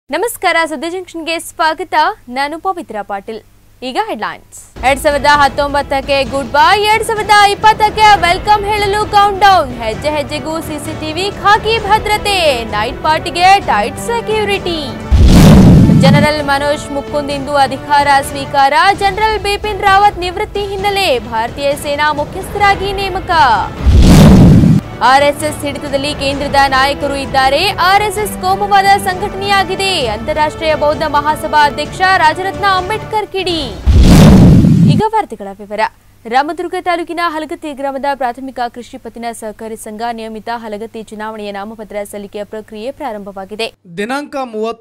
ನಮಸ್ಕಾರ ಸುದ್ದಿ ಜಂಕ್ಷನ್ಗೆ ಸ್ವಾಗತ. ನಾನು ಪವಿತ್ರ ಪಾಟೀಲ್. ಈಗ ಹೆಡ್ಲೈನ್ಸ್. 2019ಕ್ಕೆ ಗುಡ್ ಬೈ, 2020ಕ್ಕೆ ವೆಲ್ಕಮ್ ಹೇಳಲು ಕೌಂಟ್ ಡೌನ್. ಹೆಜ್ಜೆ ಹೆಜ್ಜೆಗೂ ಸಿಸಿಟಿವಿ, ಖಾಕಿ ಭದ್ರತೆ, ನೈಟ್ ಪಾರ್ಟಿಗೆ tight security. General Manoj Mukund ಇಂದು ಅಧಿಕಾರ ಸ್ವೀಕಾರ. ಜನರಲ್ ಬಿಪಿನ್ ರಾವತ್ ನಿವೃತ್ತಿ ಹಿನ್ನೆಲೆ ಭಾರತೀಯ ಸೇನಾ ಮುಖ್ಯಸ್ಥರಾಗಿ ನೇಮಕ. ಆರ್ಎಸ್ಎಸ್ ಹಿಡಿತದಲ್ಲಿ ಕೇಂದ್ರದ ನಾಯಕರು ಇದ್ದಾರೆ. ಆರ್ಎಸ್ಎಸ್ ಕೋಮುವಾದ ಸಂಘಟನೆಯಾಗಿದೆ. ಅಂತಾರಾಷ್ಟ್ರೀಯ ಬೌದ್ಧ ಮಹಾಸಭಾ ಅಧ್ಯಕ್ಷ ರಾಜರತ್ನ ಅಂಬೇಡ್ಕರ್ ಕಿಡಿ. ಈಗ ವಾರ್ತೆಗಳ ವಿವರ. ರಾಮದುರ್ಗ ತಾಲೂಕಿನ ಹಲಗತ್ತಿ ಗ್ರಾಮದ ಪ್ರಾಥಮಿಕ ಕೃಷಿ ಪತ್ತಿನ ಸಹಕಾರಿ ಸಂಘ ನಿಯಮಿತ ಹಲಗತ್ತಿ ಚುನಾವಣೆಯ ನಾಮಪತ್ರ ಸಲ್ಲಿಕೆಯ ಪ್ರಕ್ರಿಯೆ ಪ್ರಾರಂಭವಾಗಿದೆ. ದಿನಾಂಕ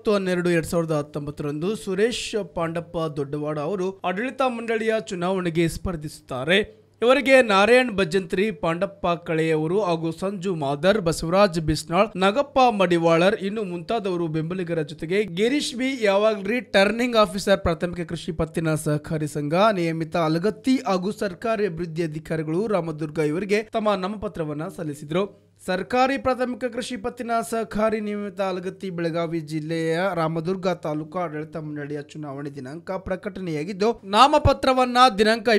30/12/2019 ಸುರೇಶ್ ಪಾಂಡಪ್ಪ ದೊಡ್ಡವಾಡ ಅವರು ಆಡಳಿತ ಮಂಡಳಿಯ ಚುನಾವಣೆಗೆ ಸ್ಪರ್ಧಿಸುತ್ತಾರೆ. ಇವರಿಗೆ ನಾರಾಯಣ್ ಭಜಂತ್ರಿ, ಪಾಂಡಪ್ಪ ಕಳೆಯವರು ಹಾಗೂ ಸಂಜು ಮಾದರ್, ಬಸವರಾಜ್ ಬಿಸ್ನಾಳ್, ನಾಗಪ್ಪ ಮಡಿವಾಳರ್ ಇನ್ನು ಮುಂತಾದವರು ಬೆಂಬಲಿಗರ ಜೊತೆಗೆ ಗಿರೀಶ್ ಬಿ ಯಾವಾಗ್ರಿ ಟರ್ನಿಂಗ್ ಆಫೀಸರ್ ಪ್ರಾಥಮಿಕ ಕೃಷಿ ಪತ್ತಿನ ಸಹಕಾರಿ ಸಂಘ ನಿಯಮಿತ ಹಲಗತ್ತಿ ಹಾಗೂ ಸರ್ಕಾರಿ ಅಭಿವೃದ್ಧಿ ಅಧಿಕಾರಿಗಳು ರಾಮದುರ್ಗ ಇವರಿಗೆ ತಮ್ಮ ನಾಮಪತ್ರವನ್ನ ಸಲ್ಲಿಸಿದರು. ಸರ್ಕಾರಿ ಪ್ರಾಥಮಿಕ ಕೃಷಿ ಪತ್ತಿನ ಸಹಕಾರಿ ನಿಯಮಿತ ಹಲಗತ್ತಿ ಬೆಳಗಾವಿ ಜಿಲ್ಲೆಯ ರಾಮದುರ್ಗ ತಾಲೂಕು ಆಡಳಿತ ಮಂಡಳಿಯ ಚುನಾವಣೆ ದಿನಾಂಕ ಪ್ರಕಟಣೆಯಾಗಿದ್ದು, ನಾಮಪತ್ರವನ್ನ ದಿನಾಂಕ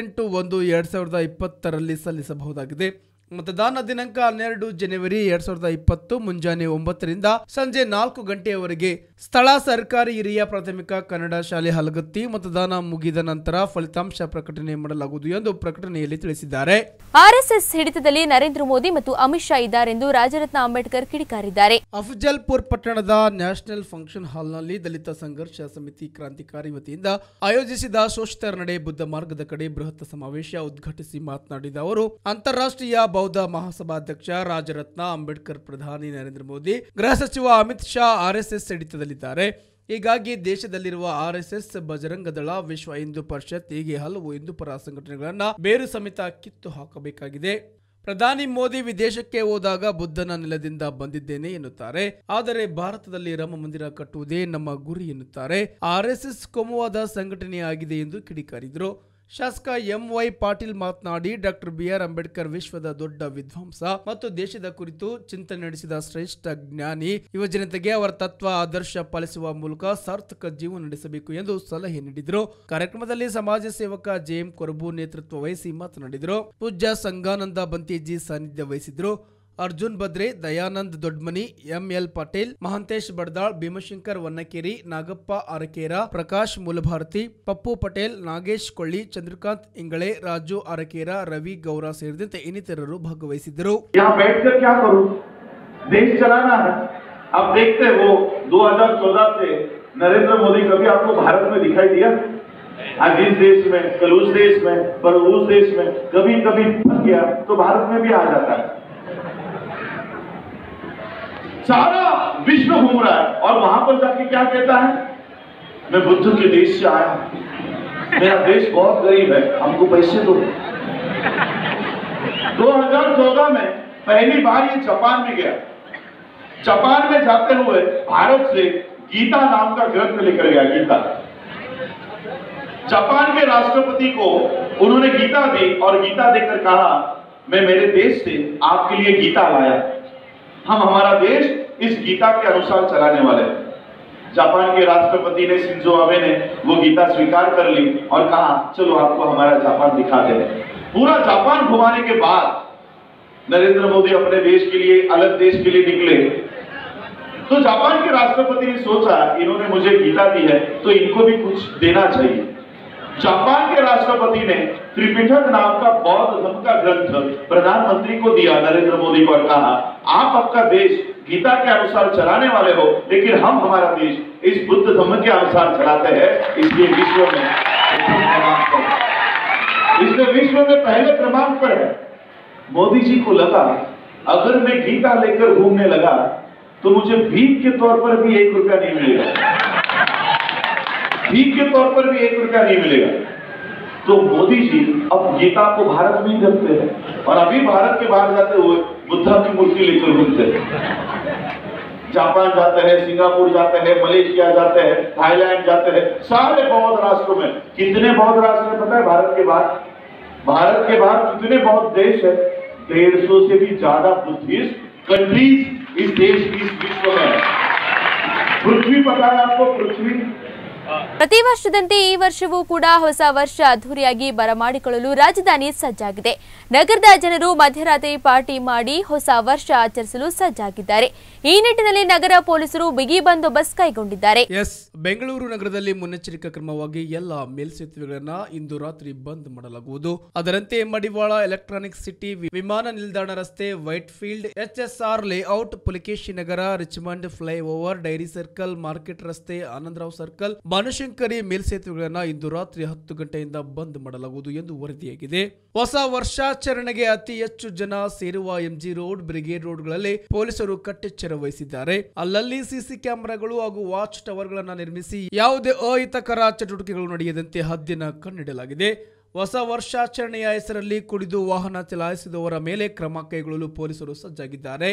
28/1/2020 ಸಲ್ಲಿಸಬಹುದಾಗಿದೆ. ಮತದಾನ ದಿನಾಂಕ 12 ಜನವರಿ 2020 ಮುಂಜಾನೆ 9ರಿಂದ ಸಂಜೆ 4 ಗಂಟೆಯವರೆಗೆ. ಸ್ಥಳ ಸರ್ಕಾರಿ ಹಿರಿಯ ಪ್ರಾಥಮಿಕ ಕನ್ನಡ ಶಾಲೆ ಹಲಗತ್ತಿ. ಮತದಾನ ಮುಗಿದ ನಂತರ ಫಲಿತಾಂಶ ಪ್ರಕಟಣೆ ಮಾಡಲಾಗುವುದು ಎಂದು ಪ್ರಕಟಣೆಯಲ್ಲಿ ತಿಳಿಸಿದ್ದಾರೆ. ಆರ್ಎಸ್ಎಸ್ ಹಿಡಿತದಲ್ಲಿ ನರೇಂದ್ರ ಮೋದಿ ಮತ್ತು ಅಮಿತ್ ಶಾ ಇದ್ದಾರೆಂದು ರಾಜರತ್ನ ಅಂಬೇಡ್ಕರ್ ಕಿಡಿಕಾರಿದ್ದಾರೆ. ಅಫಜಲ್ಪುರ್ ಪಟ್ಟಣದ ನ್ಯಾಷನಲ್ ಫಂಕ್ಷನ್ ಹಾಲ್ನಲ್ಲಿ ದಲಿತ ಸಂಘರ್ಷ ಸಮಿತಿ ಕ್ರಾಂತಿಕಾರಿ ವತಿಯಿಂದ ಆಯೋಜಿಸಿದ ಶೋಷಿತರ ನಡೆ ಬುದ್ಧ ಮಾರ್ಗದ ಕಡೆ ಬೃಹತ್ ಸಮಾವೇಶ ಉದ್ಘಾಟಿಸಿ ಮಾತನಾಡಿದ ಅವರು, ಅಂತಾರಾಷ್ಟ್ರೀಯ ಬೌದ್ಧ ಮಹಾಸಭಾಧ್ಯಕ್ಷ ರಾಜರತ್ನ ಅಂಬೇಡ್ಕರ್, ಪ್ರಧಾನಿ ನರೇಂದ್ರ ಮೋದಿ, ಗೃಹ ಸಚಿವ ಅಮಿತ್ ಶಾ ಆರ್ಎಸ್ಎಸ್ ಹಿಡಿತದಲ್ಲಿದ್ದಾರೆ. ಹೀಗಾಗಿ ದೇಶದಲ್ಲಿರುವ ಆರ್ಎಸ್ಎಸ್, ಬಜರಂಗ ದಳ, ವಿಶ್ವ ಹಿಂದೂ ಪರಿಷತ್ ಹೀಗೆ ಹಲವು ಹಿಂದೂಪರ ಸಂಘಟನೆಗಳನ್ನ ಬೇರು ಸಮೇತ ಕಿತ್ತು ಹಾಕಬೇಕಾಗಿದೆ. ಪ್ರಧಾನಿ ಮೋದಿ ವಿದೇಶಕ್ಕೆ ಹೋದಾಗ ಬುದ್ಧನ ನೆಲದಿಂದ ಬಂದಿದ್ದೇನೆ ಎನ್ನುತ್ತಾರೆ. ಆದರೆ ಭಾರತದಲ್ಲಿ ರಾಮ ಮಂದಿರ ಕಟ್ಟುವುದೇ ನಮ್ಮ ಗುರಿ ಎನ್ನುತ್ತಾರೆ. ಆರ್ಎಸ್ಎಸ್ ಕೋಮುವಾದ ಸಂಘಟನೆಯಾಗಿದೆ ಎಂದು ಕಿಡಿಕಾರಿದರು. ಶಾಸಕ ಎಂವೈ ಪಾಟೀಲ್ ಮಾತನಾಡಿ, ಡಾಕ್ಟರ್ ಬಿಆರ್ ಅಂಬೇಡ್ಕರ್ ವಿಶ್ವದ ದೊಡ್ಡ ವಿದ್ವಾಂಸ ಮತ್ತು ದೇಶದ ಕುರಿತು ಚಿಂತನೆ ನಡೆಸಿದ ಶ್ರೇಷ್ಠ ಜ್ಞಾನಿ. ಯುವ ಜನತೆಗೆ ಅವರ ತತ್ವ ಆದರ್ಶ ಪಾಲಿಸುವ ಮೂಲಕ ಸಾರ್ಥಕ ಜೀವನ ನಡೆಸಬೇಕು ಎಂದು ಸಲಹೆ ನೀಡಿದರು. ಕಾರ್ಯಕ್ರಮದಲ್ಲಿ ಸಮಾಜ ಸೇವಕ ಜೆಎಂ ಕೊರಬು ನೇತೃತ್ವ ವಹಿಸಿ ಮಾತನಾಡಿದರು. ಪೂಜ್ಯ ಸಂಗಾನಂದ ಬಂತೇಜಿ ಸಾನ್ನಿಧ್ಯ ವಹಿಸಿದ್ರು. ಅರ್ಜುನ್ ಬದ್ರೆ, ದಯಾನಂದ್ ದೊಡ್ಮನಿ, ಎಂಎಲ್ ಪಟೇಲ್, ಮಹಾಂತೇಶ್ ಬಡದಾಳ್, ಭೀಮಶಂಕರ್ ವನ್ನಕೇರಿ, ನಾಗಪ್ಪ ಅರಕೇರ, ಪ್ರಕಾಶ್ ಮೂಲಭಾರತಿ, ಪಪ್ಪು ಪಟೇಲ್, ನಾಗೇಶ್ ಕೊಳ್ಳಿ, ಚಂದ್ರಕಾಂತ್ ಇಂಗಳೆ, ರಾಜು ಅರಕೇರ, ರವಿ ಗೌರ ಸೇರಿದಂತೆ ಇನ್ನಿತರರು ಭಾಗವಹಿಸಿದ್ದರು. देश चलाना है। आप देखते हैं वो 2014 से नरेंद्र मोदी कभी आपको भारत में दिखाई दिया? आज इस देश में, कल उस देश में, पर उस देश में कभी कभी फंस गया तो भारत में भी आ जाता है। सारा विश्व घूम रहा है और वहां पर जाके क्या कहता है? मैं बुद्ध के देश से आया हूं, मेरा देश बहुत गरीब है, हमको पैसे दो। 2014 में पहली बार ये जापान में गया। जापान में जाते हुए भारत से गीता नाम का ग्रंथ लेकर गया। गीता, जापान के राष्ट्रपति को उन्होंने गीता दी और गीता देकर कहा, मैं मेरे देश से आपके लिए गीता लाया, हम हमारा देश इस गीता के अनुसार चलाने वाले हैं। जापान के राष्ट्रपति ने, शिंजो आबे ने वो गीता स्वीकार कर ली और कहा, चलो आपको हमारा जापान दिखा दे। पूरा जापान घुमाने के बाद नरेंद्र मोदी अपने देश के लिए, अलग देश के लिए निकले। तो जापान के राष्ट्रपति ने सोचा, इन्होंने मुझे गीता दी है तो इनको भी कुछ देना चाहिए। जापान के राष्ट्रपति ने त्रिपिटक नाम का बौद्ध धर्म का ग्रंथ प्रधानमंत्री को दिया, नरेंद्र मोदी को, और कहा, आप आपका देश गीता के अनुसार चलाने वाले हो, लेकिन हम हमारा देश इस बुद्ध धर्म के अनुसार चलाते हैं, इसलिए विश्व में पहले क्रमांक पर है। मोदी जी को लगा, अगर मैं गीता लेकर घूमने लगा तो मुझे भीख के तौर पर भी 1 रुपया नहीं मिलेगा, भीख के तौर पर भी 1 रुपया नहीं मिलेगा। तो मोदी जी अब गीता को भारत में ही रखते हैं और अभी भारत के बाहर जाते हुए बुद्धा की मूर्ति लेकर घूमते हैं। जापान जाते हैं, सिंगापुर जाते हैं, मलेशिया जाते हैं, थाईलैंड जाते हैं, सारे बौद्ध राष्ट्रों में। कितने बौद्ध राष्ट्र है पता है? भारत के बाहर कितने बौद्ध देश है? 150 से भी ज्यादा बुद्धिस्ट कंट्रीज इस देश, इस विश्व में। पृथ्वी पता है आपको? पृथ्वी ಪ್ರತಿ ವರ್ಷದಂತೆ ಈ ವರ್ಷವೂ ಕೂಡ ಹೊಸ ವರ್ಷ ಅದ್ದೂರಿಯಾಗಿ ಬರಮಾಡಿಕೊಳ್ಳಲು ರಾಜಧಾನಿ ಸಜ್ಜಾಗಿದೆ. ನಗರದ ಜನರು ಮಧ್ಯರಾತ್ರಿ ಪಾರ್ಟಿ ಮಾಡಿ ಹೊಸ ವರ್ಷ ಆಚರಿಸಲು ಸಜ್ಜಾಗಿದ್ದಾರೆ. ಈ ನಿಟ್ಟಿನಲ್ಲಿ ನಗರ ಪೊಲೀಸರು ಬಿಗಿ ಬಂದೋಬಸ್ತ್ ಕೈಗೊಂಡಿದ್ದಾರೆ. ಬೆಂಗಳೂರು ನಗರದಲ್ಲಿ ಮುನ್ನೆಚ್ಚರಿಕಾ ಕ್ರಮವಾಗಿ ಎಲ್ಲ ಮೇಲ್ಸೇತುವೆಗಳನ್ನು ಇಂದು ರಾತ್ರಿ ಬಂದ್ ಮಾಡಲಾಗುವುದು. ಅದರಂತೆ ಮಡಿವಾಳ, ಎಲೆಕ್ಟ್ರಾನಿಕ್ ಸಿಟಿ, ವಿಮಾನ ನಿಲ್ದಾಣ ರಸ್ತೆ, Whitefield, HSR layout, Pulakeshi Nagar, Richmond flyover, dairy circle, market ರಸ್ತೆ, ಆನಂದರಾವ್ ಸರ್ಕಲ್, ಬನಶಂಕರಿ ಮೇಲ್ಸೇತುವೆಗಳನ್ನು ಇಂದು ರಾತ್ರಿ 10 ಗಂಟೆಯಿಂದ ಬಂದ್ ಮಾಡಲಾಗುವುದು ಎಂದು ವರದಿಯಾಗಿದೆ. ಹೊಸ ವರ್ಷಾಚರಣೆಗೆ ಅತಿ ಹೆಚ್ಚು ಜನ ಸೇರುವ MG ರೋಡ್, ಬ್ರಿಗೇಡ್ ರೋಡ್ಗಳಲ್ಲಿ ಪೊಲೀಸರು ಕಟ್ಟೆಚ್ಚರ ವಹಿಸಿದ್ದಾರೆ. ಅಲ್ಲಲ್ಲಿ ಸಿಸಿ ಕ್ಯಾಮೆರಾಗಳು ಹಾಗೂ ವಾಚ್ ಟವರ್ಗಳನ್ನು ನಿರ್ಮಿಸಿ ಯಾವುದೇ ಅಹಿತಕರ ಚಟುವಟಿಕೆಗಳು ನಡೆಯದಂತೆ ಹದ್ದಿನ ಕಣ್ಣಿಡಲಾಗಿದೆ. ಹೊಸ ವರ್ಷಾಚರಣೆಯ ಹೆಸರಲ್ಲಿ ಕುಡಿದು ವಾಹನ ಚಲಾಯಿಸಿದವರ ಮೇಲೆ ಕ್ರಮ ಕೈಗೊಳ್ಳಲು ಪೊಲೀಸರು ಸಜ್ಜಾಗಿದ್ದಾರೆ.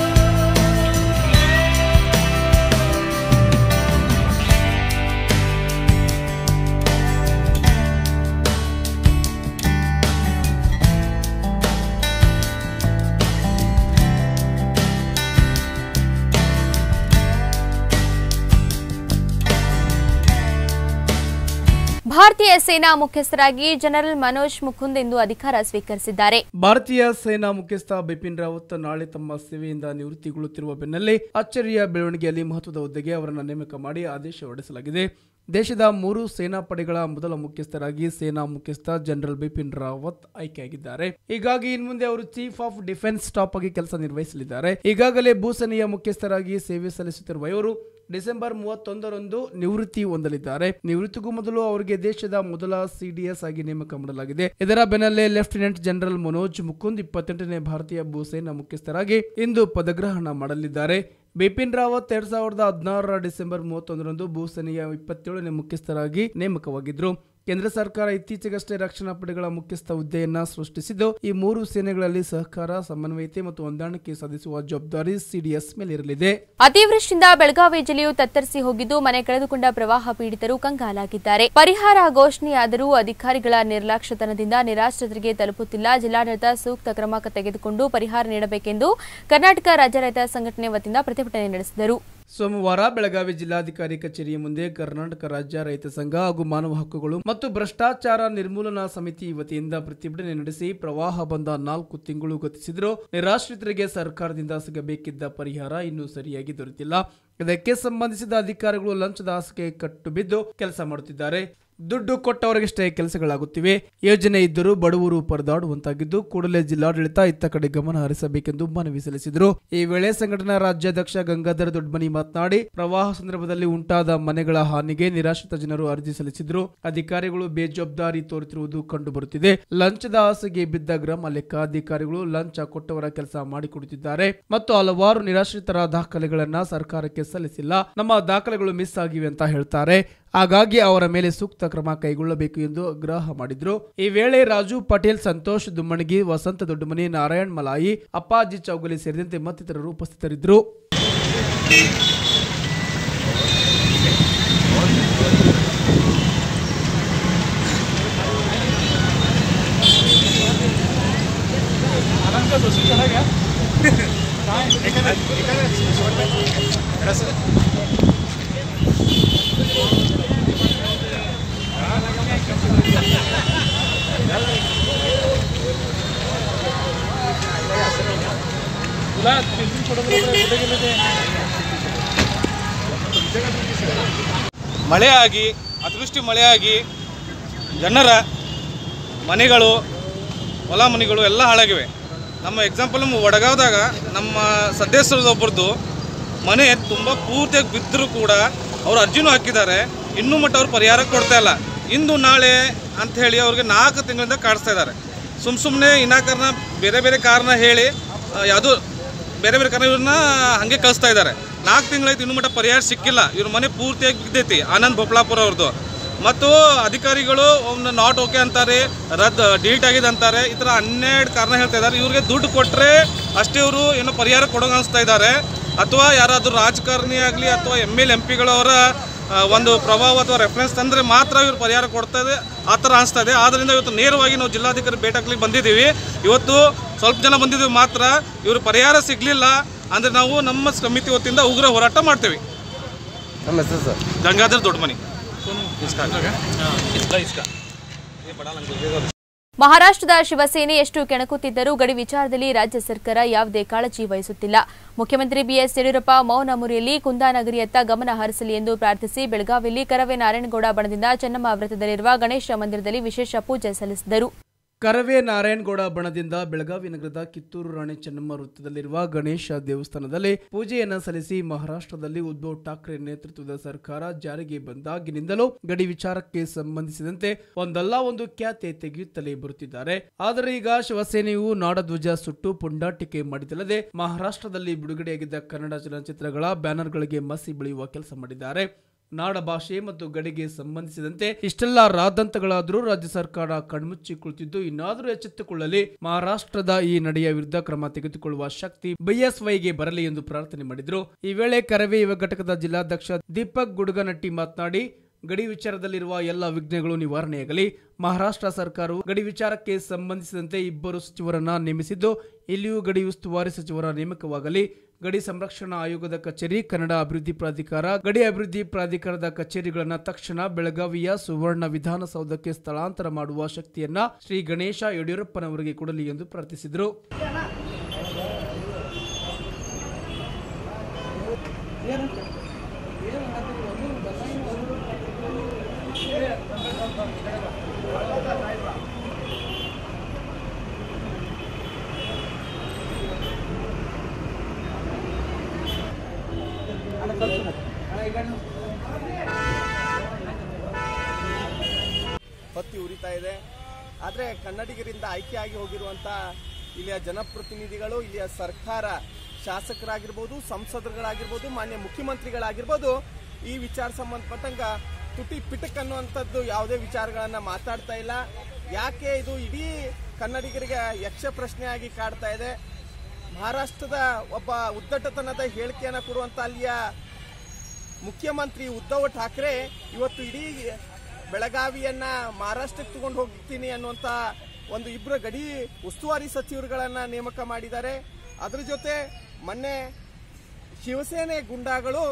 ಭಾರತೀಯ ಸೇನಾ ಮುಖ್ಯಸ್ಥರಾಗಿ ಜನರಲ್ ಮನೋಜ್ ಮುಕುಂದ್ ಇಂದು ಅಧಿಕಾರ ಸ್ವೀಕರಿಸಿದ್ದಾರೆ. ಭಾರತೀಯ ಸೇನಾ ಮುಖ್ಯಸ್ಥ ಬಿಪಿನ್ ರಾವತ್ ನಾಳೆ ತಮ್ಮ ಸೇವೆಯಿಂದ ನಿವೃತ್ತಿಗೊಳ್ಳುತ್ತಿರುವ ಬೆನ್ನಲ್ಲೇ ಅಚ್ಚರಿಯ ಬೆಳವಣಿಗೆಯಲ್ಲಿ ಮಹತ್ವದ ಹುದ್ದೆಗೆ ಅವರನ್ನು ನೇಮಕ ಮಾಡಿ ಆದೇಶ ಹೊರಡಿಸಲಾಗಿದೆ. ದೇಶದ 3 ಸೇನಾ ಪಡೆಗಳ ಮೊದಲ ಮುಖ್ಯಸ್ಥರಾಗಿ ಸೇನಾ ಮುಖ್ಯಸ್ಥ ಜನರಲ್ ಬಿಪಿನ್ ರಾವತ್ ಆಯ್ಕೆಯಾಗಿದ್ದಾರೆ. ಹೀಗಾಗಿ ಇನ್ಮುಂದೆ ಅವರು ಚೀಫ್ ಆಫ್ ಡಿಫೆನ್ಸ್ ಸ್ಟಾಫ್ ಆಗಿ ಕೆಲಸ ನಿರ್ವಹಿಸಲಿದ್ದಾರೆ. ಈಗಾಗಲೇ ಭೂಸೇನೆಯ ಮುಖ್ಯಸ್ಥರಾಗಿ ಸೇವೆ ಸಲ್ಲಿಸುತ್ತಿರುವ ಇವರು ಡಿಸೆಂಬರ್ 31ರಂದು ನಿವೃತ್ತಿ ಹೊಂದಲಿದ್ದಾರೆ. ನಿವೃತ್ತಿಗೂ ಮೊದಲು ಅವರಿಗೆ ದೇಶದ ಮೊದಲ CDS ಆಗಿ ನೇಮಕ ಮಾಡಲಾಗಿದೆ. ಇದರ ಬೆನ್ನಲ್ಲೇ ಲೆಫ್ಟಿನೆಂಟ್ ಜನರಲ್ ಮನೋಜ್ ಮುಕುಂದ್ 28ನೇ ಭಾರತೀಯ ಭೂಸೇನಾ ಮುಖ್ಯಸ್ಥರಾಗಿ ಇಂದು ಪದಗ್ರಹಣ ಮಾಡಲಿದ್ದಾರೆ. ಬಿಪಿನ್ ರಾವತ್ 2016ರ ಡಿಸೆಂಬರ್ 31ರಂದು ಭೂಸೇನೆಯ 27ನೇ ಮುಖ್ಯಸ್ಥರಾಗಿ ನೇಮಕವಾಗಿದ್ದರು. ಕೇಂದ್ರ ಸರ್ಕಾರ ಇತ್ತೀಚೆಗಷ್ಟೇ ರಕ್ಷಣಾ ಪಡೆಗಳ ಮುಖ್ಯಸ್ಥ ಹುದ್ದೆಯನ್ನ ಸೃಷ್ಟಿಸಿದ್ದು, ಈ 3 ಸೇನೆಗಳಲ್ಲಿ ಸಹಕಾರ, ಸಮನ್ವಯತೆ ಮತ್ತು ಹೊಂದಾಣಿಕೆ ಸಾಧಿಸುವ ಜವಾಬ್ದಾರಿ CDS ಮೇಲಿರಲಿದೆ. ಅತಿವೃಷ್ಟಿಯಿಂದ ಬೆಳಗಾವಿ ಜಿಲ್ಲೆಯು ತತ್ತರಿಸಿ ಹೋಗಿದ್ದು, ಮನೆ ಕಳೆದುಕೊಂಡ ಪ್ರವಾಹ ಪೀಡಿತರು ಕಂಗಾಲಾಗಿದ್ದಾರೆ. ಪರಿಹಾರ ಘೋಷಣೆಯಾದರೂ ಅಧಿಕಾರಿಗಳ ನಿರ್ಲಕ್ಷ್ಯತನದಿಂದ ನಿರಾಶ್ರಿತರಿಗೆ ತಲುಪುತ್ತಿಲ್ಲ. ಜಿಲ್ಲಾಡಳಿತ ಸೂಕ್ತ ಕ್ರಮ ತೆಗೆದುಕೊಂಡು ಪರಿಹಾರ ನೀಡಬೇಕೆಂದು ಕರ್ನಾಟಕ ರಾಜ್ಯ ರೈತ ಸಂಘಟನೆ ವತಿಯಿಂದ ಪ್ರತಿಭಟನೆ ನಡೆಸಿದರು. ಸೋಮವಾರ ಬೆಳಗಾವಿ ಜಿಲ್ಲಾಧಿಕಾರಿ ಕಚೇರಿಯ ಮುಂದೆ ಕರ್ನಾಟಕ ರಾಜ್ಯ ರೈತ ಸಂಘ ಹಾಗೂ ಮಾನವ ಹಕ್ಕುಗಳು ಮತ್ತು ಭ್ರಷ್ಟಾಚಾರ ನಿರ್ಮೂಲನಾ ಸಮಿತಿ ವತಿಯಿಂದ ಪ್ರತಿಭಟನೆ ನಡೆಸಿ ಪ್ರವಾಹ ಬಂದ 4 ತಿಂಗಳು ಗತಿಸಿದರೂ ನಿರಾಶ್ರಿತರಿಗೆ ಸರ್ಕಾರದಿಂದ ಸಿಗಬೇಕಿದ್ದ ಪರಿಹಾರ ಇನ್ನೂ ಸರಿಯಾಗಿ ದೊರೆತಿಲ್ಲ. ಇದಕ್ಕೆ ಸಂಬಂಧಿಸಿದ ಅಧಿಕಾರಿಗಳು ಲಂಚದ ಆಸೆಗೆ ಕಟ್ಟು ಬಿದ್ದು ಕೆಲಸ ಮಾಡುತ್ತಿದ್ದಾರೆ. ದುಡ್ಡು ಕೊಟ್ಟವರಿಗಷ್ಟೇ ಕೆಲಸಗಳಾಗುತ್ತಿವೆ. ಯೋಜನೆ ಇದ್ದರೂ ಬಡವರು ಪರದಾಡುವಂತಾಗಿದ್ದು, ಕೂಡಲೇ ಜಿಲ್ಲಾಡಳಿತ ಇತ್ತ ಕಡೆ ಗಮನ ಹರಿಸಬೇಕೆಂದು ಮನವಿ ಸಲ್ಲಿಸಿದರು. ಈ ವೇಳೆ ಸಂಘಟನಾ ರಾಜ್ಯಾಧ್ಯಕ್ಷ ಗಂಗಾಧರ ದೊಡ್ಡಮನಿ ಮಾತನಾಡಿ, ಪ್ರವಾಹ ಸಂದರ್ಭದಲ್ಲಿ ಉಂಟಾದ ಮನೆಗಳ ಹಾನಿಗೆ ನಿರಾಶ್ರಿತ ಜನರು ಅರ್ಜಿ ಸಲ್ಲಿಸಿದ್ರು. ಅಧಿಕಾರಿಗಳು ಬೇಜವಾಬ್ದಾರಿ ತೋರುತ್ತಿರುವುದು ಕಂಡುಬರುತ್ತಿದೆ. ಲಂಚದ ಆಸೆಗೆ ಬಿದ್ದ ಗ್ರಾಮ ಲೆಕ್ಕಾಧಿಕಾರಿಗಳು ಲಂಚ ಕೊಟ್ಟವರ ಕೆಲಸ ಮಾಡಿಕೊಡುತ್ತಿದ್ದಾರೆ ಮತ್ತು ಹಲವಾರು ನಿರಾಶ್ರಿತರ ದಾಖಲೆಗಳನ್ನ ಸರ್ಕಾರಕ್ಕೆ ಸಲ್ಲಿಸಿಲ್ಲ. ನಮ್ಮ ದಾಖಲೆಗಳು ಮಿಸ್ ಆಗಿವೆ ಅಂತ ಹೇಳ್ತಾರೆ. ಹಾಗಾಗಿ ಅವರ ಮೇಲೆ ಸೂಕ್ತ ಕ್ರಮ ಕೈಗೊಳ್ಳಬೇಕು ಎಂದು ಆಗ್ರಹ ಮಾಡಿದ್ರು. ಈ ವೇಳೆ ರಾಜು ಪಟೇಲ್, ಸಂತೋಷ್ ದುಮ್ಮಣಗಿ, ವಸಂತ ದೊಡ್ಡಮನಿ, ನಾರಾಯಣ್ ಮಲಾಯಿ, ಅಪ್ಪಾಜಿ ಚೌಗಲಿ ಸೇರಿದಂತೆ ಮತ್ತಿತರರು ಉಪಸ್ಥಿತರಿದ್ದರು. ಮಳೆಯಾಗಿ ಅತಿವೃಷ್ಟಿ ಮಳೆಯಾಗಿ ಜನರ ಮನೆಗಳು, ಹೊಲ ಮನೆಗಳು ಎಲ್ಲ ಹಾಳಾಗಿವೆ. ನಮ್ಮ ಎಕ್ಸಾಂಪಲ್ ವಡಗಾವ್ದಾಗ ನಮ್ಮ ಸದಸ್ಯರದೊಬ್ಬರದ್ದು ಮನೆ ತುಂಬ ಪೂರ್ತಿಯಾಗಿ ಬಿದ್ದರೂ ಕೂಡ ಅವರು ಅರ್ಜಿನೂ ಹಾಕಿದ್ದಾರೆ. ಇನ್ನೂ ಮಟ್ಟ ಅವ್ರು ಪರಿಹಾರ ಕೊಡ್ತಾ ಇಲ್ಲ. ಇಂದು ನಾಳೆ ಅಂಥೇಳಿ ಅವ್ರಿಗೆ 4 ತಿಂಗಳಿಂದ ಕಾಡಿಸ್ತಾ ಇದ್ದಾರೆ. ಸುಮ್ಮನೆ ಇನ್ನಾಕಾರಣ ಬೇರೆ ಬೇರೆ ಕಾರಣ ಹೇಳಿ ಯಾವುದೋ ಬೇರೆ ಬೇರೆ ಕಾರಣ ಇವ್ರನ್ನ ಹಾಗೆ ಕಳಿಸ್ತಾ ಇದ್ದಾರೆ. 4 ತಿಂಗಳಾಯ್ತು, ಇನ್ನೂ ಮಟ್ಟ ಪರಿಹಾರ ಸಿಕ್ಕಿಲ್ಲ. ಇವ್ರ ಮನೆ ಪೂರ್ತಿಯಾಗಿ ಬಿದ್ದೈತಿ. ಆನಂದ್ ಬೊಪ್ಲಾಪುರ ಅವ್ರದ್ದು. ಮತ್ತು ಅಧಿಕಾರಿಗಳು ಅವನ್ನ ನಾಟ್ ಓಕೆ ಅಂತಾರೆ, ಡಿಲೀಟ್ ಆಗಿದೆ ಅಂತಾರೆ. ಈ ಥರ 12 ಕಾರಣ ಹೇಳ್ತಾ ಇದ್ದಾರೆ. ಇವ್ರಿಗೆ ದುಡ್ಡು ಕೊಟ್ಟರೆ ಅಷ್ಟೇ ಇವರು ಏನೋ ಪರಿಹಾರ ಕೊಡೋಂಗೆ ಅನಿಸ್ತಾ ಇದ್ದಾರೆ. ಅಥವಾ ಯಾರಾದರೂ ರಾಜಕಾರಣಿ ಆಗಲಿ ಅಥವಾ ML MP ಗಳವರ ಒಂದು ಪ್ರಭಾವ ಅಥವಾ ರೆಫರೆನ್ಸ್ ತಂದರೆ ಮಾತ್ರ ಇವರು ಪರಿಹಾರ ಕೊಡ್ತದೆ, ಆ ಥರ ಅನಿಸ್ತಾ ಇದೆ. ಆದ್ದರಿಂದ ಇವತ್ತು ನೇರವಾಗಿ ನಾವು ಜಿಲ್ಲಾಧಿಕಾರಿ ಭೇಟಿ ಹಾಕ್ಲಿಕ್ಕೆ ಬಂದಿದ್ದೀವಿ. ಇವತ್ತು ಸ್ವಲ್ಪ ಜನ ಬಂದಿದ್ದೀವಿ ಮಾತ್ರ. ಇವರು ಪರಿಹಾರ ಸಿಗಲಿಲ್ಲ ಅಂದರೆ ನಾವು ನಮ್ಮ ಸಮಿತಿ ವತಿಯಿಂದ ಉಗ್ರ ಹೋರಾಟ ಮಾಡ್ತೀವಿ. ನಮ್ಮ ಹೆಸರು ಸರ್ ಗಂಗಾಧರ್ ದೊಡ್ಡಮನಿ. ಮಹಾರಾಷ್ಟ್ರದ ಶಿವಸೇನೆ ಎಷ್ಟು ಕೆಣಕುತ್ತಿದ್ದರೂ ಗಡಿ ವಿಚಾರದಲ್ಲಿ ರಾಜ್ಯ ಸರ್ಕಾರ ಯಾವುದೇ ಕಾಳಜಿ ವಹಿಸುತ್ತಿಲ್ಲ. ಮುಖ್ಯಮಂತ್ರಿ ಬಿಎಸ್ ಯಡಿಯೂರಪ್ಪ ಮೌನ ಮುರಿಯಲ್ಲಿ ಕುಂದಾನಗರಿಯತ್ತ ಗಮನ ಹರಿಸಲಿ ಎಂದು ಪ್ರಾರ್ಥಿಸಿ ಬೆಳಗಾವಿಯಲ್ಲಿ ಕರವೇ ನಾರಾಯಣಗೌಡ ಬಣದಿಂದ ಚೆನ್ನಮ್ಮ ವೃತ್ತದಲ್ಲಿರುವ ಗಣೇಶ ಮಂದಿರದಲ್ಲಿ ವಿಶೇಷ ಪೂಜೆ ಸಲ್ಲಿಸಿದರು. ಕರವೇ ನಾರಾಯಣಗೌಡ ಬಣದಿಂದ ಬೆಳಗಾವಿ ನಗರದ ಕಿತ್ತೂರು ರಾಣಿ ಚೆನ್ನಮ್ಮ ವೃತ್ತದಲ್ಲಿರುವ ಗಣೇಶ ದೇವಸ್ಥಾನದಲ್ಲಿ ಪೂಜೆಯನ್ನ ಸಲ್ಲಿಸಿ ಮಹಾರಾಷ್ಟ್ರದಲ್ಲಿ ಉದ್ಧವ್ ಠಾಕ್ರೆ ನೇತೃತ್ವದ ಸರ್ಕಾರ ಜಾರಿಗೆ ಬಂದಾಗಿನಿಂದಲೂ ಗಡಿ ವಿಚಾರಕ್ಕೆ ಸಂಬಂಧಿಸಿದಂತೆ ಒಂದಲ್ಲ ಒಂದು ಖ್ಯಾತೆ ತೆಗೆಯುತ್ತಲೇ ಬರುತ್ತಿದ್ದಾರೆ. ಆದರೆ ಈಗ ಶಿವಸೇನೆಯು ನಾಡಧ್ವಜ ಸುಟ್ಟು ಪುಂಡಾಟಿಕೆ ಮಾಡಿದಲ್ಲದೆ ಮಹಾರಾಷ್ಟ್ರದಲ್ಲಿ ಬಿಡುಗಡೆಯಾಗಿದ್ದ ಕನ್ನಡ ಚಲನಚಿತ್ರಗಳ ಬ್ಯಾನರ್ಗಳಿಗೆ ಮಸಿ ಬಳಿಯುವ ಕೆಲಸ ಮಾಡಿದ್ದಾರೆ. ನಾಡ ಭಾಷೆ ಮತ್ತು ಗಡಿಗೆ ಸಂಬಂಧಿಸಿದಂತೆ ಇಷ್ಟೆಲ್ಲ ರಾದಂತಗಳಾದರೂ ರಾಜ್ಯ ಸರ್ಕಾರ ಕಣ್ಮುಚ್ಚಿ ಕುಳಿತಿದ್ದು ಇನ್ನಾದರೂ ಎಚ್ಚೆತ್ತುಕೊಳ್ಳಲಿ, ಮಹಾರಾಷ್ಟ್ರದ ಈ ನಡೆಯ ವಿರುದ್ಧ ಕ್ರಮ ತೆಗೆದುಕೊಳ್ಳುವ ಶಕ್ತಿ ಬಿಎಸ್ವೈಗೆ ಬರಲಿ ಎಂದು ಪ್ರಾರ್ಥನೆ ಮಾಡಿದರು. ಈ ವೇಳೆ ಕರವೇ ಯುವ ಘಟಕದ ಜಿಲ್ಲಾಧ್ಯಕ್ಷ ದೀಪಕ್ ಗುಡುಗನಟ್ಟಿ ಮಾತನಾಡಿ, ಗಡಿ ವಿಚಾರದಲ್ಲಿರುವ ಎಲ್ಲ ವಿಘ್ನಗಳು ನಿವಾರಣೆಯಾಗಲಿ. ಮಹಾರಾಷ್ಟ್ರ ಸರ್ಕಾರವು ಗಡಿ ವಿಚಾರಕ್ಕೆ ಸಂಬಂಧಿಸಿದಂತೆ 2 ಸಚಿವರನ್ನ ನೇಮಿಸಿದ್ದು ಇಲ್ಲಿಯೂ ಗಡಿ ಉಸ್ತುವಾರಿ ಸಚಿವರ ನೇಮಕವಾಗಲಿ. ಗಡಿ ಸಂರಕ್ಷಣಾ ಆಯೋಗದ ಕಚೇರಿ, ಕನ್ನಡ ಅಭಿವೃದ್ಧಿ ಪ್ರಾಧಿಕಾರ, ಗಡಿ ಅಭಿವೃದ್ಧಿ ಪ್ರಾಧಿಕಾರದ ಕಚೇರಿಗಳನ್ನು ತಕ್ಷಣ ಬೆಳಗಾವಿಯ ಸುವರ್ಣ ವಿಧಾನಸೌಧಕ್ಕೆ ಸ್ಥಳಾಂತರ ಮಾಡುವ ಶಕ್ತಿಯನ್ನ ಶ್ರೀ ಗಣೇಶ ಯಡಿಯೂರಪ್ಪನವರಿಗೆ ಕೊಡಲಿ ಎಂದು ಪ್ರಾರ್ಥಿಸಿದರು. ಹೊತ್ತಿ ಉರಿತಾ ಇದೆ. ಆದರೆ ಕನ್ನಡಿಗರಿಂದ ಆಯ್ಕೆಯಾಗಿ ಹೋಗಿರುವಂಥ ಇಲ್ಲಿಯ ಜನಪ್ರತಿನಿಧಿಗಳು, ಇಲ್ಲಿಯ ಸರ್ಕಾರ, ಶಾಸಕರಾಗಿರ್ಬೋದು, ಸಂಸದರುಗಳಾಗಿರ್ಬೋದು, ಮಾನ್ಯ ಮುಖ್ಯಮಂತ್ರಿಗಳಾಗಿರ್ಬೋದು, ಈ ವಿಚಾರ ಸಂಬಂಧಪಟ್ಟಂಗ ತುಟಿ ಪಿಟಕ್ ಅನ್ನುವಂಥದ್ದು ಯಾವುದೇ ವಿಚಾರಗಳನ್ನು ಮಾತಾಡ್ತಾ ಇಲ್ಲ. ಯಾಕೆ ಇದು ಇಡೀ ಕನ್ನಡಿಗರಿಗೆ ಯಕ್ಷ ಪ್ರಶ್ನೆಯಾಗಿ ಕಾಡ್ತಾ ಇದೆ? ಮಹಾರಾಷ್ಟ್ರದ ಒಬ್ಬ ಉದ್ದಟತನದ ಹೇಳಿಕೆಯನ್ನು ಕೊಡುವಂಥ ಅಲ್ಲಿಯ ಮುಖ್ಯಮಂತ್ರಿ ಉದ್ಧವ್ ಠಾಕ್ರೆ ಇವತ್ತು ಇಡೀ ಬೆಳಗಾವಿಯನ್ನ ಮಹಾರಾಷ್ಟ್ರಕ್ಕೆ ತಗೊಂಡು ಹೋಗ್ತೀನಿ ಅನ್ನುವಂಥ ಒಂದು 2 ಗಡಿ ಉಸ್ತುವಾರಿ ಸಚಿವರುಗಳನ್ನ ನೇಮಕ ಮಾಡಿದ್ದಾರೆ. ಅದ್ರ ಜೊತೆ ಮೊನ್ನೆ ಶಿವಸೇನೆ ಗುಂಡಾಗಳು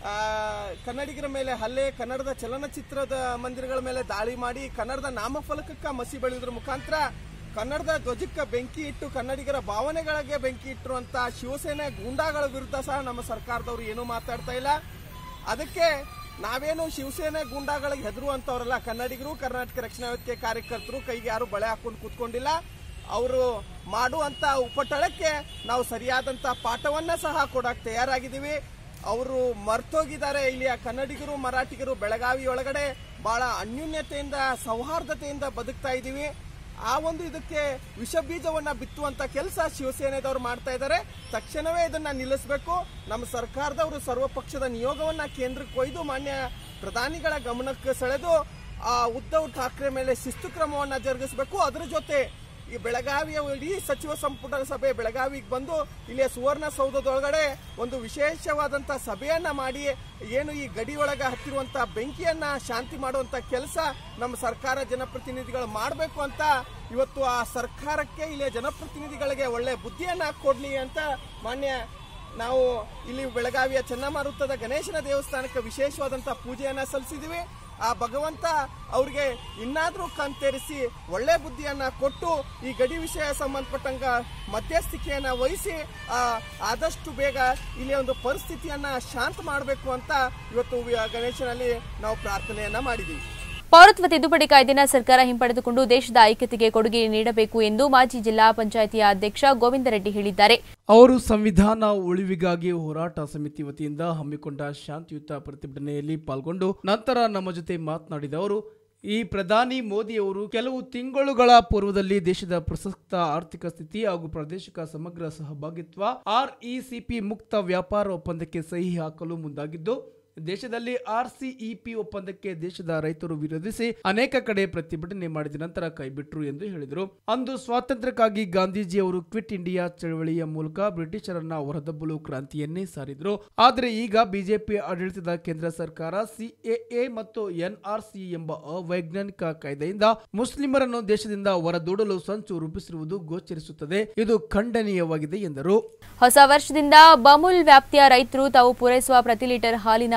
ಕನ್ನಡಿಗರ ಮೇಲೆ ಹಲ್ಲೆ, ಕನ್ನಡದ ಚಲನಚಿತ್ರದ ಮಂದಿರಗಳ ಮೇಲೆ ದಾಳಿ ಮಾಡಿ ಕನ್ನಡದ ನಾಮಫಲಕಕ್ಕೆ ಮಸಿ ಬಳಿಯೋದ್ರ ಮುಖಾಂತರ ಕನ್ನಡದ ಧ್ವಜಕ್ಕೆ ಬೆಂಕಿ ಇಟ್ಟು ಕನ್ನಡಿಗರ ಭಾವನೆಗಳಿಗೆ ಬೆಂಕಿ ಇಟ್ಟಿರುವಂತ ಶಿವಸೇನೆ ಗೂಂಡಾಗಳ ವಿರುದ್ಧ ಸಹ ನಮ್ಮ ಸರ್ಕಾರದವರು ಏನೂ ಮಾತಾಡ್ತಾ ಇಲ್ಲ. ಅದಕ್ಕೆ ನಾವೇನು ಶಿವಸೇನೆ ಗೂಂಡಾಗಳಿಗೆ ಹೆದರುವಂತವರಲ್ಲ. ಕನ್ನಡಿಗರು, ಕರ್ನಾಟಕ ರಕ್ಷಣಾ ವೇದಿಕೆ ಕಾರ್ಯಕರ್ತರು ಕೈಗೆ ಯಾರು ಬಳೆ ಹಾಕೊಂಡು ಕೂತ್ಕೊಂಡಿಲ್ಲ. ಅವರು ಮಾಡುವಂತ ಉಪಟಳಕ್ಕೆ ನಾವು ಸರಿಯಾದಂತ ಪಾಠವನ್ನ ಸಹ ಕೊಡಕ್ಕೆ ತಯಾರಾಗಿದ್ದೀವಿ. ಅವರು ಮರ್ತೋಗಿದ್ದಾರೆ. ಇಲ್ಲಿಯ ಕನ್ನಡಿಗರು, ಮರಾಠಿಗರು ಬೆಳಗಾವಿ ಒಳಗಡೆ ಬಹಳ ಅನ್ಯೂನ್ಯತೆಯಿಂದ, ಸೌಹಾರ್ದತೆಯಿಂದ ಬದುಕ್ತಾ ಇದ್ದೀವಿ. ಆ ಒಂದು ಇದಕ್ಕೆ ವಿಷ ಬೀಜವನ್ನ ಬಿತ್ತುವಂತ ಕೆಲಸ ಶಿವಸೇನೆದವರು ಮಾಡ್ತಾ ಇದ್ದಾರೆ. ತಕ್ಷಣವೇ ಇದನ್ನ ನಿಲ್ಲಿಸಬೇಕು. ನಮ್ಮ ಸರ್ಕಾರದವರು ಸರ್ವಪಕ್ಷದ ನಿಯೋಗವನ್ನ ಕೇಂದ್ರಕ್ಕೆ ಒಯ್ದು ಮಾನ್ಯ ಪ್ರಧಾನಿಗಳ ಗಮನಕ್ಕೆ ಸೆಳೆದು ಉದ್ಧವ್ ಠಾಕ್ರೆ ಮೇಲೆ ಶಿಸ್ತು ಕ್ರಮವನ್ನ ಜರುಗಿಸಬೇಕು. ಅದರ ಜೊತೆ ಈ ಬೆಳಗಾವಿಯ ಇಡೀ ಸಚಿವ ಸಂಪುಟ ಸಭೆ ಬೆಳಗಾವಿಗೆ ಬಂದು ಇಲ್ಲಿಯ ಸುವರ್ಣಸೌಧದೊಳಗಡೆ ಒಂದು ವಿಶೇಷವಾದಂತ ಸಭೆಯನ್ನ ಮಾಡಿ ಏನು ಈ ಗಡಿ ಒಳಗ ಹತ್ತಿರುವಂತ ಬೆಂಕಿಯನ್ನ ಶಾಂತಿ ಮಾಡುವಂತ ಕೆಲಸ ನಮ್ಮ ಸರ್ಕಾರ ಜನಪ್ರತಿನಿಧಿಗಳು ಮಾಡಬೇಕು ಅಂತ ಇವತ್ತು ಆ ಸರ್ಕಾರಕ್ಕೆ ಇಲ್ಲಿಯ ಜನಪ್ರತಿನಿಧಿಗಳಿಗೆ ಒಳ್ಳೆ ಬುದ್ಧಿಯನ್ನ ಕೊಡ್ಲಿ ಅಂತ ಮಾನ್ಯ ನಾವು ಇಲ್ಲಿ ಬೆಳಗಾವಿಯ ಚೆನ್ನಮ್ಮ ವೃತ್ತದ ಗಣೇಶನ ದೇವಸ್ಥಾನಕ್ಕೆ ವಿಶೇಷವಾದಂತ ಪೂಜೆಯನ್ನ ಸಲ್ಲಿಸಿದೀವಿ. ಆ ಭಗವಂತ ಅವ್ರಿಗೆ ಇನ್ನಾದ್ರೂ ಕಣ್ತೆರೆಸಿ ಒಳ್ಳೆ ಬುದ್ಧಿಯನ್ನ ಕೊಟ್ಟು ಈ ಗಡಿ ವಿಷಯ ಸಂಬಂಧಪಟ್ಟಂಗ ಮಧ್ಯಸ್ಥಿಕೆಯನ್ನ ವಹಿಸಿ ಆದಷ್ಟು ಬೇಗ ಇಲ್ಲಿ ಒಂದು ಪರಿಸ್ಥಿತಿಯನ್ನ ಶಾಂತ ಮಾಡಬೇಕು ಅಂತ ಇವತ್ತು ಗಣೇಶನಲ್ಲಿ ನಾವು ಪ್ರಾರ್ಥನೆಯನ್ನ ಮಾಡಿದ್ದೀವಿ. ಪೌರತ್ವ ತಿದ್ದುಪಡಿ ಕಾಯ್ದೆನ ಸರ್ಕಾರ ಹಿಂಪಡೆದುಕೊಂಡು ದೇಶದ ಐಕ್ಯತೆಗೆ ಕೊಡುಗೆ ನೀಡಬೇಕು ಎಂದು ಮಾಜಿ ಜಿಲ್ಲಾ ಪಂಚಾಯಿತಿಯ ಅಧ್ಯಕ್ಷ ಗೋವಿಂದರೆಡ್ಡಿ ಹೇಳಿದ್ದಾರೆ. ಅವರು ಸಂವಿಧಾನ ಉಳಿವಿಗಾಗಿ ಹೋರಾಟ ಸಮಿತಿ ವತಿಯಿಂದ ಹಮ್ಮಿಕೊಂಡ ಶಾಂತಿಯುತ ಪ್ರತಿಭಟನೆಯಲ್ಲಿ ಪಾಲ್ಗೊಂಡು ನಂತರ ನಮ್ಮ ಜೊತೆ ಮಾತನಾಡಿದ ಅವರು, ಈ ಪ್ರಧಾನಿ ಮೋದಿಯವರು ಕೆಲವು ತಿಂಗಳುಗಳ ಪೂರ್ವದಲ್ಲಿ ದೇಶದ ಪ್ರಸಕ್ತ ಆರ್ಥಿಕ ಸ್ಥಿತಿ ಹಾಗೂ ಪ್ರಾದೇಶಿಕ ಸಮಗ್ರ ಸಹಭಾಗಿತ್ವ RCEP ಮುಕ್ತ ವ್ಯಾಪಾರ ಒಪ್ಪಂದಕ್ಕೆ ಸಹಿ ಹಾಕಲು ಮುಂದಾಗಿದ್ದು, ದೇಶದಲ್ಲಿ RCEP ಒಪ್ಪಂದಕ್ಕೆ ದೇಶದ ರೈತರು ವಿರೋಧಿಸಿ ಅನೇಕ ಕಡೆ ಪ್ರತಿಭಟನೆ ಮಾಡಿದ ನಂತರ ಕೈಬಿಟ್ರು ಎಂದು ಹೇಳಿದರು. ಅಂದು ಸ್ವಾತಂತ್ರ್ಯಕ್ಕಾಗಿ ಗಾಂಧೀಜಿ ಅವರು ಕ್ವಿಟ್ ಇಂಡಿಯಾ ಚಳವಳಿಯ ಮೂಲಕ ಬ್ರಿಟಿಷರನ್ನ ಹೊರದಬ್ಬಲು ಕ್ರಾಂತಿಯನ್ನೇ ಸಾರಿದ್ರು. ಆದರೆ ಈಗ ಬಿಜೆಪಿ ಆಡಳಿತದ ಕೇಂದ್ರ ಸರ್ಕಾರ CAA ಮತ್ತು NRC ಎಂಬ ಅವೈಜ್ಞಾನಿಕ ಕಾಯ್ದೆಯಿಂದ ಮುಸ್ಲಿಮರನ್ನು ದೇಶದಿಂದ ಹೊರದೂಡಲು ಸಂಚು ರೂಪಿಸಿರುವುದು ಗೋಚರಿಸುತ್ತದೆ. ಇದು ಖಂಡನೀಯವಾಗಿದೆ ಎಂದರು. ಹೊಸ ವರ್ಷದಿಂದ ಬಮೂಲ್ ವ್ಯಾಪ್ತಿಯ ರೈತರು ತಾವು ಪೂರೈಸುವ ಪ್ರತಿ ಲೀಟರ್ ಹಾಲಿನ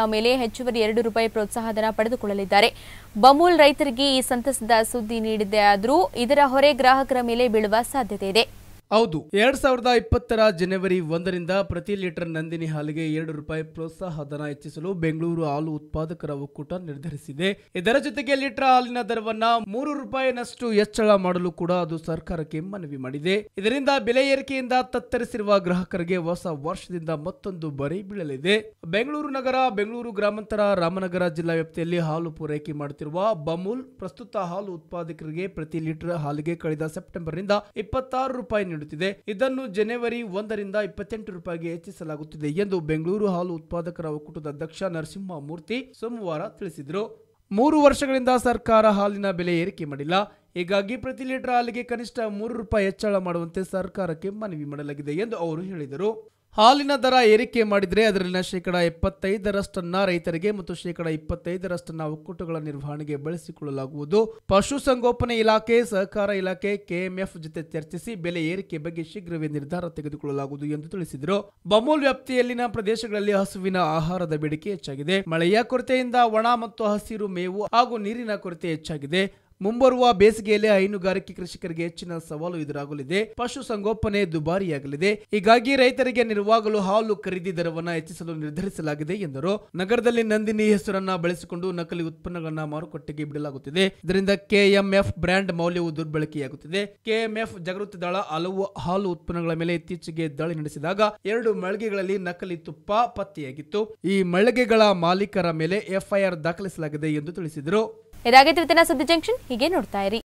ಮೇಲೆ ಹೆಚ್ಚುವರಿ ₹2 ಪ್ರೋತ್ಸಾಹಧನ ಪಡೆದುಕೊಳ್ಳಲಿದ್ದಾರೆ. ಬಮೂಲ್ ರೈತರಿಗೆ ಈ ಸಂತಸದ ಸುದ್ದಿ ನೀಡಿದೆ ಆದರೂ ಇದರ ಹೊರೆ ಗ್ರಾಹಕರ ಮೇಲೆ ಬೀಳುವ ಸಾಧ್ಯತೆ ಇದೆ. ಹೌದು, 2020 ಜನವರಿ 1ರಿಂದ ಪ್ರತಿ ಲೀಟರ್ ನಂದಿನಿ ಹಾಲಿಗೆ ₹2 ಪ್ರೋತ್ಸಾಹ ಧನ ಹೆಚ್ಚಿಸಲು ಬೆಂಗಳೂರು ಹಾಲು ಉತ್ಪಾದಕರ ಒಕ್ಕೂಟ ನಿರ್ಧರಿಸಿದೆ. ಇದರ ಜೊತೆಗೆ ಲೀಟರ್ ಹಾಲಿನ ದರವನ್ನ ₹3ನಷ್ಟು ಹೆಚ್ಚಳ ಮಾಡಲು ಕೂಡ ಅದು ಸರ್ಕಾರಕ್ಕೆ ಮನವಿ ಮಾಡಿದೆ. ಇದರಿಂದ ಬೆಲೆ ಏರಿಕೆಯಿಂದ ತತ್ತರಿಸಿರುವ ಗ್ರಾಹಕರಿಗೆ ಹೊಸ ವರ್ಷದಿಂದ ಮತ್ತೊಂದು ಬರೆ ಬೀಳಲಿದೆ. ಬೆಂಗಳೂರು ನಗರ, ಬೆಂಗಳೂರು ಗ್ರಾಮಾಂತರ, ರಾಮನಗರ ಜಿಲ್ಲಾ ವ್ಯಾಪ್ತಿಯಲ್ಲಿ ಹಾಲು ಪೂರೈಕೆ ಮಾಡುತ್ತಿರುವ ಬಮೂಲ್ ಪ್ರಸ್ತುತ ಹಾಲು ಉತ್ಪಾದಕರಿಗೆ ಪ್ರತಿ ಲೀಟರ್ ಹಾಲಿಗೆ ಕಳೆದ ಸೆಪ್ಟೆಂಬರ್ನಿಂದ ₹26 ನೀಡುತ್ತಿದೆ. ಇದನ್ನು ಜನವರಿ 1ರಿಂದ ₹28ಗೆ ಹೆಚ್ಚಿಸಲಾಗುತ್ತಿದೆ ಎಂದು ಬೆಂಗಳೂರು ಹಾಲು ಉತ್ಪಾದಕರ ಒಕ್ಕೂಟದ ಅಧ್ಯಕ್ಷ ನರಸಿಂಹಮೂರ್ತಿ ಸೋಮವಾರ ತಿಳಿಸಿದರು. 3 ವರ್ಷಗಳಿಂದ ಸರ್ಕಾರ ಹಾಲಿನ ಬೆಲೆ ಏರಿಕೆ ಮಾಡಿಲ್ಲ. ಹೀಗಾಗಿ ಪ್ರತಿ ಲೀಟರ್ ಹಾಲಿಗೆ ಕನಿಷ್ಠ ₹3 ಹೆಚ್ಚಳ ಮಾಡುವಂತೆ ಸರ್ಕಾರಕ್ಕೆ ಮನವಿ ಮಾಡಲಾಗಿದೆ ಎಂದು ಅವರು ಹೇಳಿದರು. ಹಾಲಿನ ದರ ಏರಿಕೆ ಮಾಡಿದರೆ ಅದರಲ್ಲಿನ %75 ರೈತರಿಗೆ ಮತ್ತು %25 ಒಕ್ಕೂಟಗಳ ನಿರ್ವಹಣೆಗೆ ಬಳಸಿಕೊಳ್ಳಲಾಗುವುದು. ಪಶುಸಂಗೋಪನೆ ಇಲಾಖೆ, ಸಹಕಾರ ಇಲಾಖೆ, ಕೆಎಂಎಫ್ ಜೊತೆ ಚರ್ಚಿಸಿ ಬೆಲೆ ಏರಿಕೆ ಬಗ್ಗೆ ಶೀಘ್ರವೇ ನಿರ್ಧಾರ ತೆಗೆದುಕೊಳ್ಳಲಾಗುವುದು ಎಂದು ತಿಳಿಸಿದರು. ಬಮೂಲ್ ವ್ಯಾಪ್ತಿಯಲ್ಲಿನ ಪ್ರದೇಶಗಳಲ್ಲಿ ಹಸುವಿನ ಆಹಾರದ ಬೇಡಿಕೆ ಹೆಚ್ಚಾಗಿದೆ. ಮಳೆಯ ಕೊರತೆಯಿಂದ ಒಣ ಮತ್ತು ಹಸಿರು ಮೇವು ಹಾಗೂ ನೀರಿನ ಕೊರತೆ ಹೆಚ್ಚಾಗಿದೆ. ಮುಂಬರುವ ಬೇಸಿಗೆಯಲ್ಲಿ ಹೈನುಗಾರಿಕೆ ಕೃಷಿಕರಿಗೆ ಹೆಚ್ಚಿನ ಸವಾಲು ಎದುರಾಗಲಿದೆ. ಪಶು ಸಂಗೋಪನೆ ದುಬಾರಿಯಾಗಲಿದೆ. ಹೀಗಾಗಿ ರೈತರಿಗೆ ನೆರವಾಗಲು ಹಾಲು ಖರೀದಿ ದರವನ್ನು ಹೆಚ್ಚಿಸಲು ನಿರ್ಧರಿಸಲಾಗಿದೆ ಎಂದರು. ನಗರದಲ್ಲಿ ನಂದಿನಿ ಹೆಸರನ್ನ ಬಳಸಿಕೊಂಡು ನಕಲಿ ಉತ್ಪನ್ನಗಳನ್ನು ಮಾರುಕಟ್ಟೆಗೆ ಬಿಡಲಾಗುತ್ತಿದೆ. ಇದರಿಂದ ಕೆಎಂಎಫ್ ಬ್ರ್ಯಾಂಡ್ ಮೌಲ್ಯವು ದುರ್ಬಳಕೆಯಾಗುತ್ತಿದೆ. ಕೆಎಂಎಫ್ ಜಾಗೃತಿ ದಳ ಹಲವು ಹಾಲು ಉತ್ಪನ್ನಗಳ ಮೇಲೆ ಇತ್ತೀಚೆಗೆ ದಾಳಿ ನಡೆಸಿದಾಗ 2 ಮಳಿಗೆಗಳಲ್ಲಿ ನಕಲಿ ತುಪ್ಪ ಪತ್ತೆಯಾಗಿತ್ತು. ಈ ಮಳಿಗೆಗಳ ಮಾಲೀಕರ ಮೇಲೆ ಎಫ್ಐಆರ್ ದಾಖಲಿಸಲಾಗಿದೆ ಎಂದು ತಿಳಿಸಿದರು. ಇದಾಗಿತ್ತು ಇವತ್ತಿನ ಸುದ್ದಿ ಜಂಕ್ಷನ್. ಹೀಗೆ ನೋಡ್ತಾ ಇರಿ.